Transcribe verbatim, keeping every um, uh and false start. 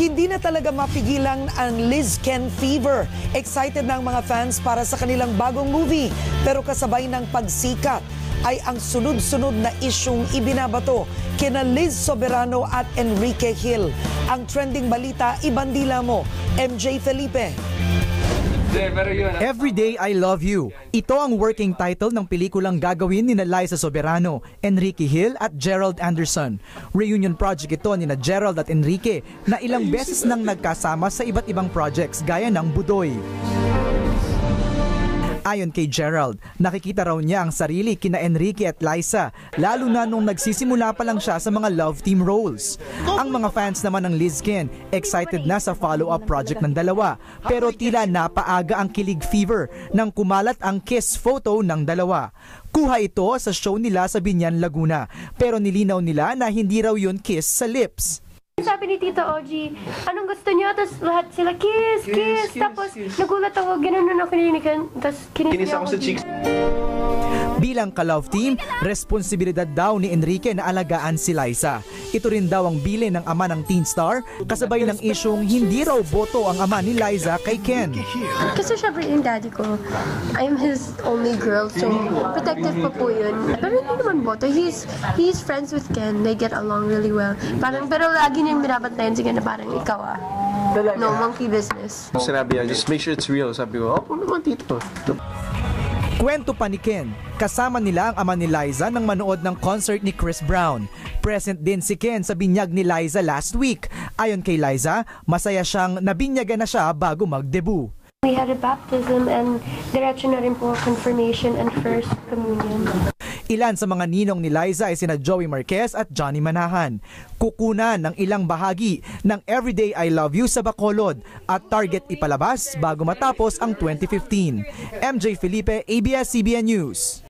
Hindi na talaga mapigilan ang Liz Ken fever. Excited na ang mga fans para sa kanilang bagong movie. Pero kasabay ng pagsikat ay ang sunod-sunod na isyung ibinabato kina Liz Soberano at Enrique Hill. Ang trending balita, ibandila mo, M J Felipe. Everyday I Love You. Ito ang working title ng pelikulang gagawin ni Liza Soberano, Enrique Hill at Gerald Anderson. Reunion project ito ni na Gerald at Enrique na ilang beses nang nagkasama sa iba't ibang projects gaya ng Budoy. Ayon kay Gerald, nakikita raw niya ang sarili kina Enrique at Liza, lalo na nung nagsisimula pa lang siya sa mga love team roles. Ang mga fans naman ng Liz Ken, excited na sa follow-up project ng dalawa, pero tila napaaga ang kilig fever nang kumalat ang kiss photo ng dalawa. Kuha ito sa show nila sa Binyan, Laguna, pero nilinaw nila na hindi raw yun kiss sa lips. Sabi ni Tito O G, anong gusto niyo? Tapos lahat sila kiss, kiss, kiss. kiss Tapos kiss. Nagulat ako, gano'n na kininigan. Tapos kinis ako sa cheeks. Bilang ka-love team, responsibilidad daw ni Enrique na alagaan si Liza. Ito rin daw ang bilin ng ama ng teen star, kasabay ng isyong hindi raw boto ang ama ni Liza kay Ken. Kasi syempre yung daddy ko, I'm his only girl, so protective pa po yun. Pero hindi naman boto. He's, he's friends with Ken. They get along really well. Parang, pero lagi niyang binabantayan siya na parang ikaw ah. No, monkey business. Sinabi niya, just make sure it's real. Sabi ko, oh, naman tito. Kwento pa ni Ken, kasama nila ang ama ni Liza nang manood ng concert ni Chris Brown. Present din si Ken sa binyag ni Liza last week. Ayon kay Liza, masaya siyang nabinyagan na siya bago mag-debut. We had a baptism and diretso na rin po confirmation and first communion. Ilan sa mga ninong ni Liza ay sina Joey Marquez at Johnny Manahan. Kukunan ng ilang bahagi ng Everyday I Love You sa Bacolod at target ipalabas bago matapos ang twenty fifteen. M J Felipe, A B S C B N News.